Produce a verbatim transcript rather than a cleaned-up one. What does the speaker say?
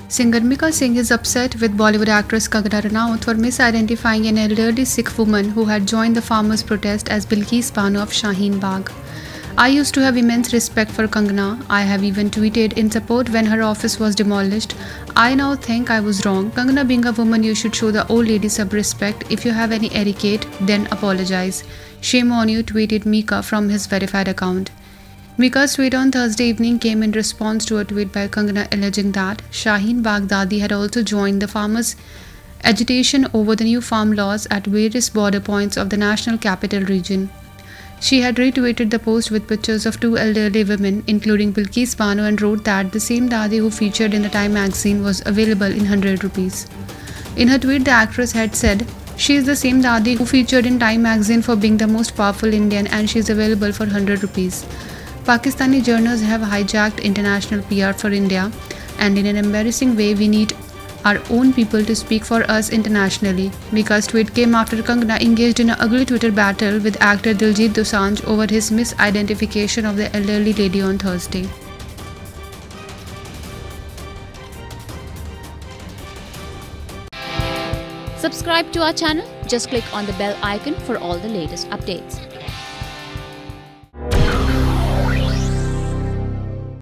Singer Mika Singh is upset with Bollywood actress Kangana Ranaut for misidentifying an elderly Sikh woman who had joined the farmers' protest as Bilkis Bano of Shaheen Bagh. I used to have immense respect for Kangana. I have even tweeted in support when her office was demolished. I now think I was wrong. Kangana, being a woman, you should show the old lady some respect. If you have any etiquette, then apologize. Shame on you, tweeted Mika from his verified account. Mika's tweet on Thursday evening came in response to a tweet by Kangana alleging that Shaheen Bagh Dadi had also joined the farmers' agitation over the new farm laws at various border points of the national capital region. She had retweeted the post with pictures of two elderly women, including Bilkis Bano, and wrote that the same Dadi who featured in the Time magazine was available in one hundred rupees. In her tweet, the actress had said, "She is the same Dadi who featured in Time magazine for being the most powerful Indian, and she is available for one hundred rupees. Pakistani journals have hijacked international P R for India, and in an embarrassing way, we need our own people to speak for us internationally." Mika's tweet came after Kangana engaged in an ugly Twitter battle with actor Diljit Dosanjh over his misidentification of the elderly lady on Thursday. Subscribe to our channel. Just click on the bell icon for all the latest updates.